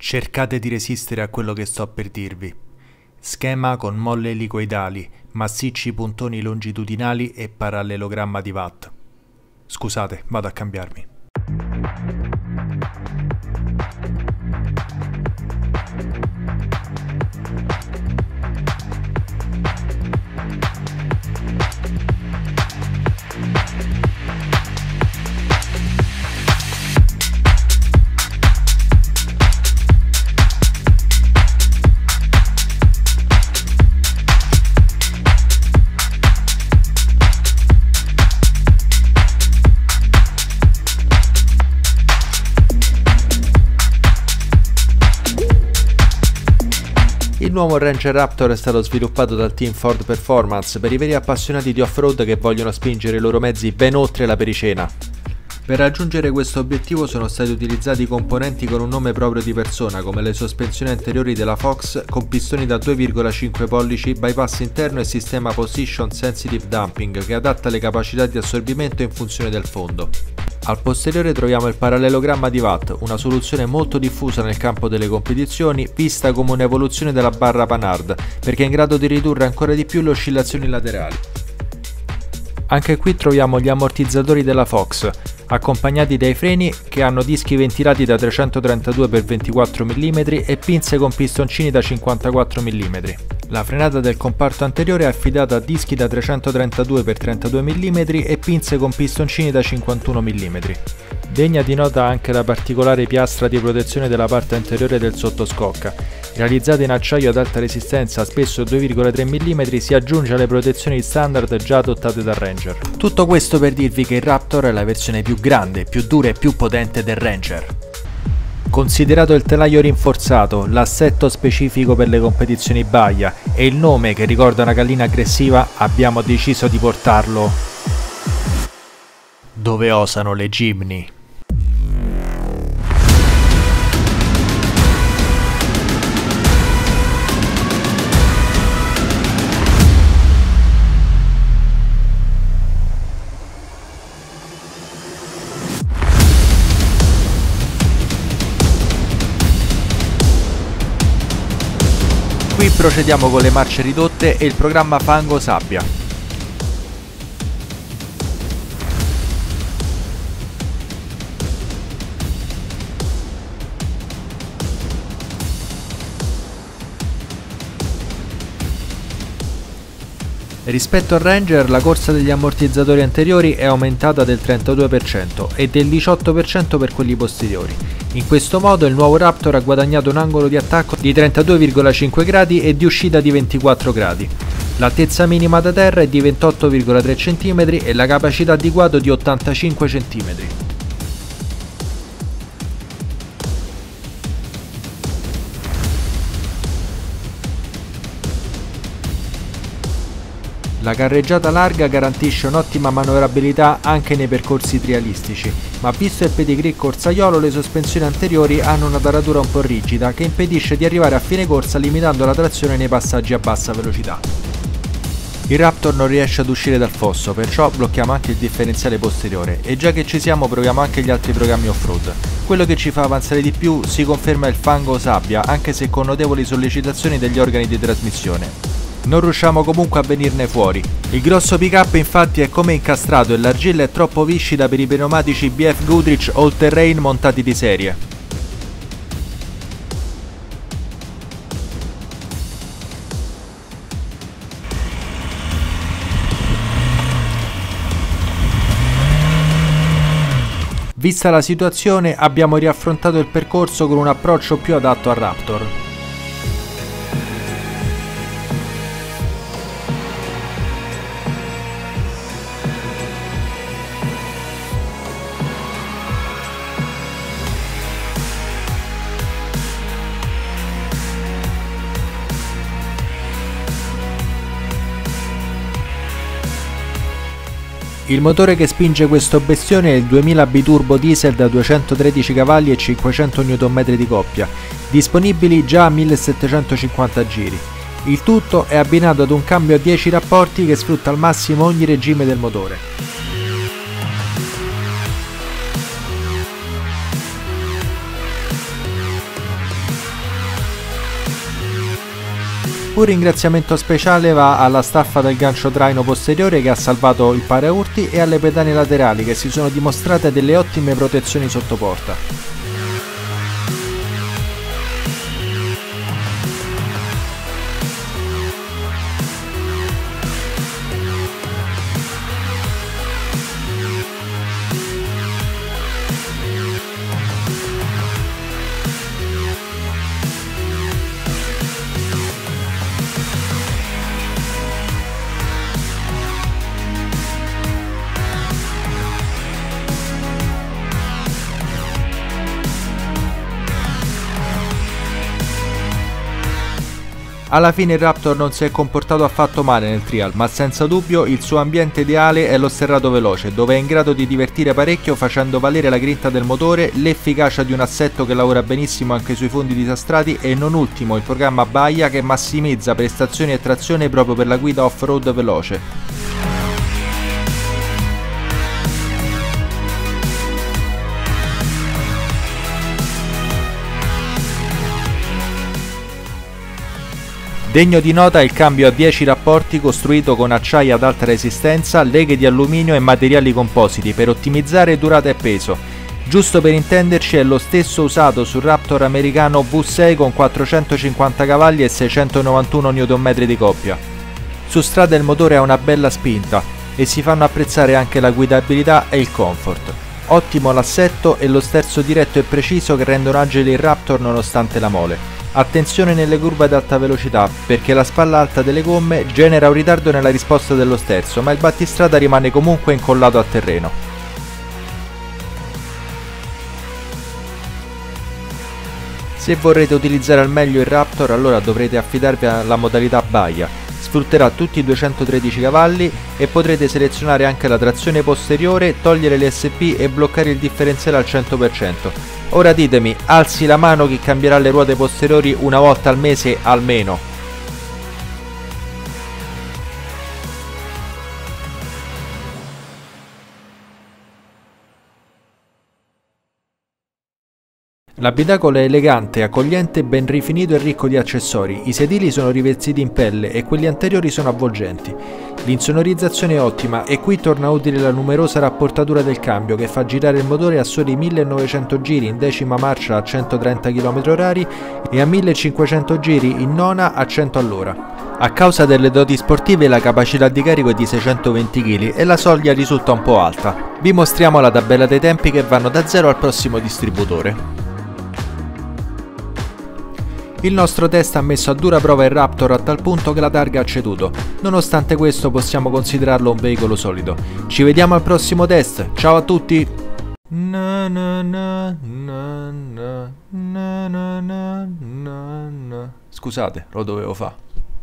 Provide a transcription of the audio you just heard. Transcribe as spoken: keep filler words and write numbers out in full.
Cercate di resistere a quello che sto per dirvi. Schema con molle elicoidali, massicci puntoni longitudinali e parallelogramma di watt. Scusate, vado a cambiarmi. Il nuovo Ranger Raptor è stato sviluppato dal team Ford Performance per i veri appassionati di off-road che vogliono spingere i loro mezzi ben oltre la pericena. Per raggiungere questo obiettivo sono stati utilizzati componenti con un nome proprio di persona, come le sospensioni anteriori della Fox con pistoni da due virgola cinque pollici, bypass interno e sistema Position Sensitive Damping che adatta le capacità di assorbimento in funzione del fondo. Al posteriore troviamo il parallelogramma di watt, una soluzione molto diffusa nel campo delle competizioni, vista come un'evoluzione della barra Panhard, perché è in grado di ridurre ancora di più le oscillazioni laterali. Anche qui troviamo gli ammortizzatori della Fox, accompagnati dai freni che hanno dischi ventilati da trecentotrentadue per ventiquattro millimetri e pinze con pistoncini da cinquantaquattro millimetri. La frenata del comparto anteriore è affidata a dischi da trecentotrentadue per trentadue millimetri e pinze con pistoncini da cinquantuno millimetri. Degna di nota anche la particolare piastra di protezione della parte anteriore del sottoscocca. Realizzata in acciaio ad alta resistenza, spesso due virgola tre millimetri, si aggiunge alle protezioni standard già adottate dal Ranger. Tutto questo per dirvi che il Raptor è la versione più grande, più dura e più potente del Ranger. Considerato il telaio rinforzato, l'assetto specifico per le competizioni baia e il nome che ricorda una gallina aggressiva, abbiamo deciso di portarlo dove osano le Jimny. Qui procediamo con le marce ridotte e il programma Fango Sabbia. Rispetto al Ranger, la corsa degli ammortizzatori anteriori è aumentata del trentadue per cento e del diciotto per cento per quelli posteriori. In questo modo il nuovo Raptor ha guadagnato un angolo di attacco di trentadue virgola cinque gradi e di uscita di ventiquattro gradi. L'altezza minima da terra è di ventotto virgola tre centimetri e la capacità di guado di ottantacinque centimetri. La carreggiata larga garantisce un'ottima manovrabilità anche nei percorsi trialistici, ma visto il pedigree corsaiolo le sospensioni anteriori hanno una taratura un po' rigida che impedisce di arrivare a fine corsa limitando la trazione nei passaggi a bassa velocità. Il Raptor non riesce ad uscire dal fosso, perciò blocchiamo anche il differenziale posteriore e già che ci siamo proviamo anche gli altri programmi off-road. Quello che ci fa avanzare di più si conferma il Fango Sabbia, anche se con notevoli sollecitazioni degli organi di trasmissione. Non riusciamo comunque a venirne fuori. Il grosso pick-up infatti è come incastrato e l'argilla è troppo viscida per i pneumatici B F Goodrich All Terrain montati di serie. Vista la situazione, abbiamo riaffrontato il percorso con un approccio più adatto al Raptor. Il motore che spinge questo bestione è il duemila biturbo diesel da duecentotredici cavalli e cinquecento newton metri di coppia, disponibili già a millesettecentocinquanta giri. Il tutto è abbinato ad un cambio a dieci rapporti che sfrutta al massimo ogni regime del motore. Un ringraziamento speciale va alla staffa del gancio traino posteriore che ha salvato il paraurti e alle pedane laterali che si sono dimostrate delle ottime protezioni sotto porta. Alla fine il Raptor non si è comportato affatto male nel trial, ma senza dubbio il suo ambiente ideale è lo sterrato veloce, dove è in grado di divertire parecchio facendo valere la grinta del motore, l'efficacia di un assetto che lavora benissimo anche sui fondi disastrati e non ultimo il programma Baia che massimizza prestazioni e trazione proprio per la guida off-road veloce. Degno di nota il cambio a dieci rapporti costruito con acciaio ad alta resistenza, leghe di alluminio e materiali compositi per ottimizzare durata e peso. Giusto per intenderci è lo stesso usato sul Raptor americano V sei con quattrocentocinquanta cavalli e seicentonovantuno newton metri di coppia. Su strada il motore ha una bella spinta e si fanno apprezzare anche la guidabilità e il comfort. Ottimo l'assetto e lo sterzo diretto e preciso che rendono agile il Raptor nonostante la mole. Attenzione nelle curve ad alta velocità, perché la spalla alta delle gomme genera un ritardo nella risposta dello sterzo, ma il battistrada rimane comunque incollato al terreno. Se vorrete utilizzare al meglio il Raptor, allora dovrete affidarvi alla modalità Baia. Sfrutterà tutti i duecentotredici cavalli e potrete selezionare anche la trazione posteriore, togliere l'E S P e bloccare il differenziale al cento per cento. Ora ditemi, alzi la mano chi cambierà le ruote posteriori una volta al mese almeno. L'abitacolo è elegante, accogliente, ben rifinito e ricco di accessori. I sedili sono rivestiti in pelle e quelli anteriori sono avvolgenti. L'insonorizzazione è ottima e qui torna utile la numerosa rapportatura del cambio che fa girare il motore a soli millenovecento giri in decima marcia a centotrenta chilometri orari e a millecinquecento giri in nona a cento all'ora. A causa delle doti sportive la capacità di carico è di seicentoventi chili e la soglia risulta un po' alta. Vi mostriamo la tabella dei tempi che vanno da zero al prossimo distributore. Il nostro test ha messo a dura prova il Raptor a tal punto che la targa ha ceduto. Nonostante questo possiamo considerarlo un veicolo solido. Ci vediamo al prossimo test, ciao a tutti! Na na na na na na na na na. Scusate, lo dovevo fare.